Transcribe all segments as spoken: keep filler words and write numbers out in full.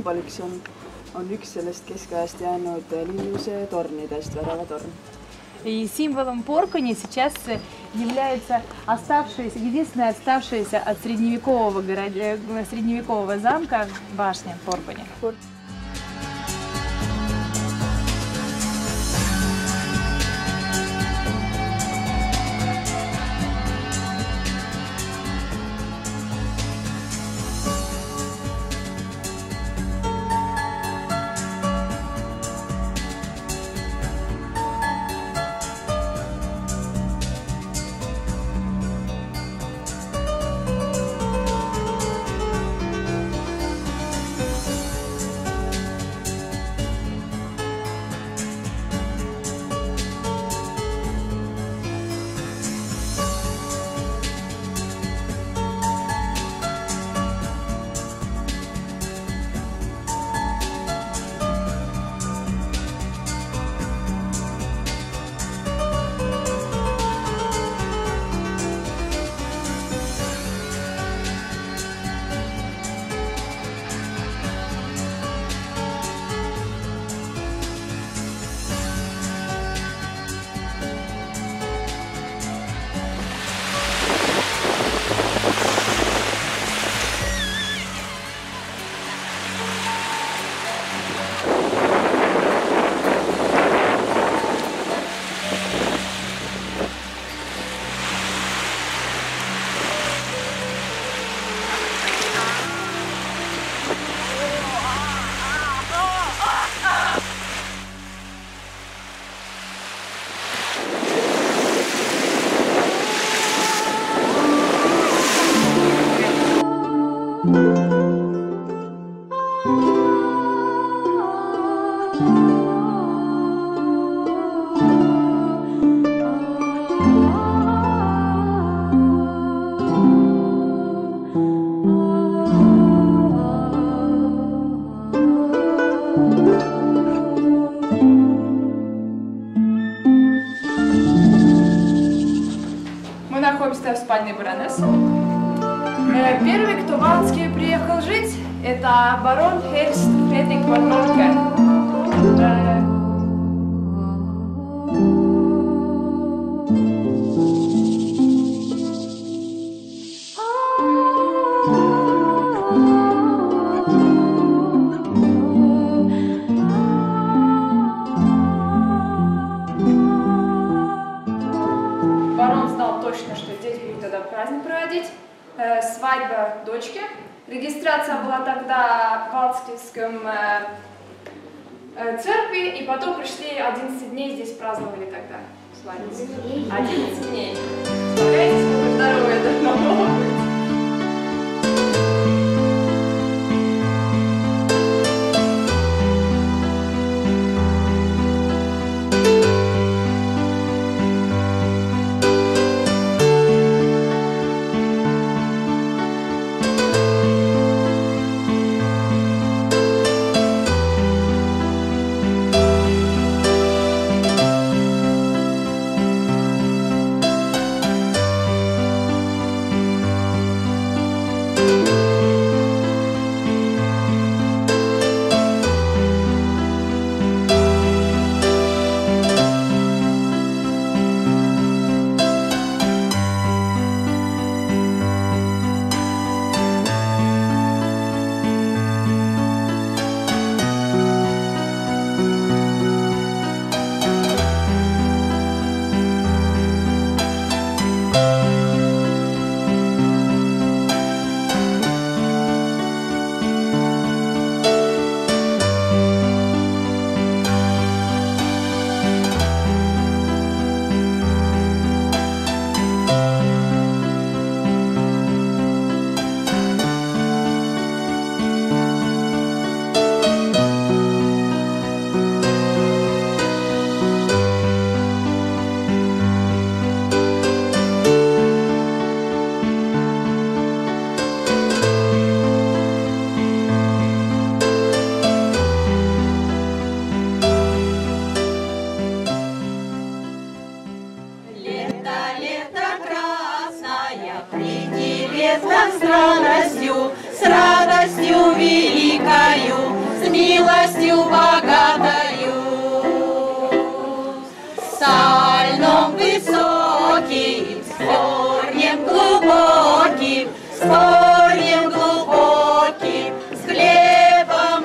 sümboliks on, on üks sellest keskajast jäänud Linnuse tornidest, väravatorn. И символом Поркани сейчас является оставшаяся, единственная оставшаяся от средневекового, города, средневекового замка башня Поркани. Мы находимся в спальне баронессы. Первый, кто в Анске приехал жить, это барон Херст Фредрик фон Норке. Барон знал точно, что здесь будет тогда праздник проводить, э, свадьба дочки. Регистрация была тогда в Валтском э, э, церкви, и потом пришли одиннадцать дней, здесь праздновали тогда свадьбу. одиннадцать дней. Представляете, сколько здоровья должно быть? Приди лето с радостью, с радостью великою. милостью богатою. Сальном высоким, с корнем глубоким, с корнем глубоким, с хлебом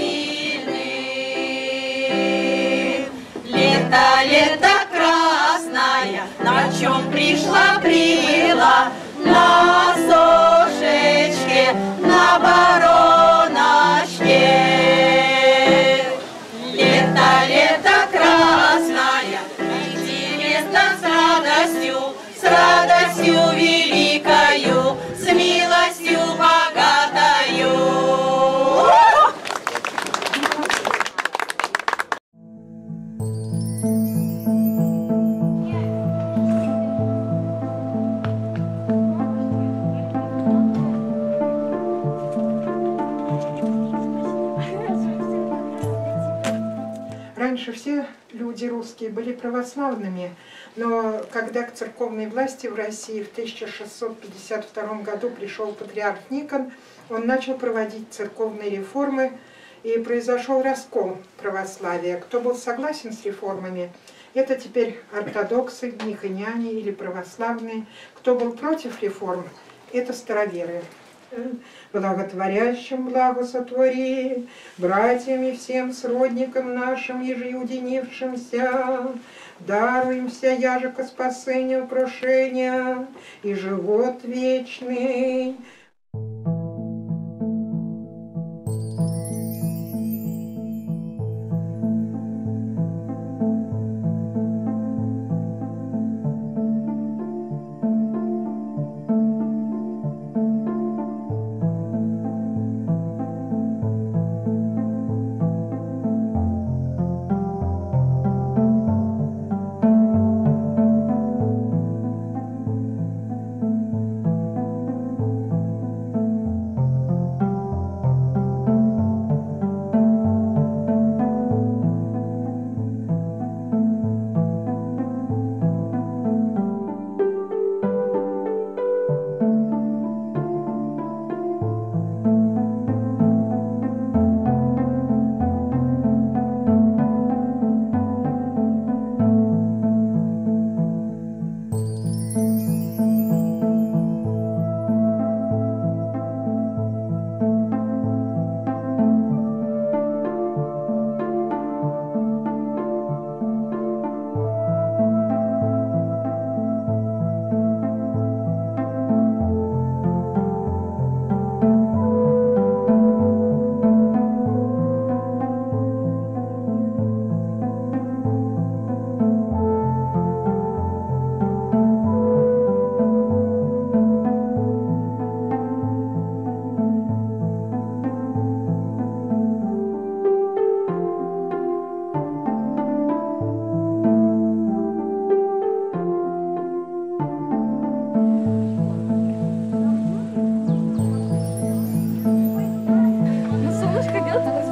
обильным. Лето, лето красное, на чем пришла, прибыла, на сошечке, на бароночке. Лето, лето красное, интересно с радостью, с радостью великою, с милостью богатою. Раньше все люди русские были православными, но когда к церковной власти в России в тысяча шестьсот пятьдесят втором году пришел патриарх Никон, он начал проводить церковные реформы, и произошел раскол православия. Кто был согласен с реформами, это теперь ортодоксы, никоняне или православные. Кто был против реформ, это староверы. Благотворящим благо сотвори, братьями всем сродникам нашим, ежеуединившимся, даруемся яже ко спасению прошения и живот вечный.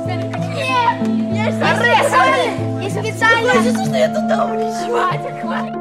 Я специально... Я туда улечу. Хватит, хватит.